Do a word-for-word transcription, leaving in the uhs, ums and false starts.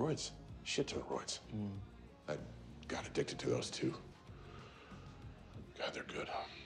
Roids, shit ton of roids. Mm. I got addicted to those too. God, they're good.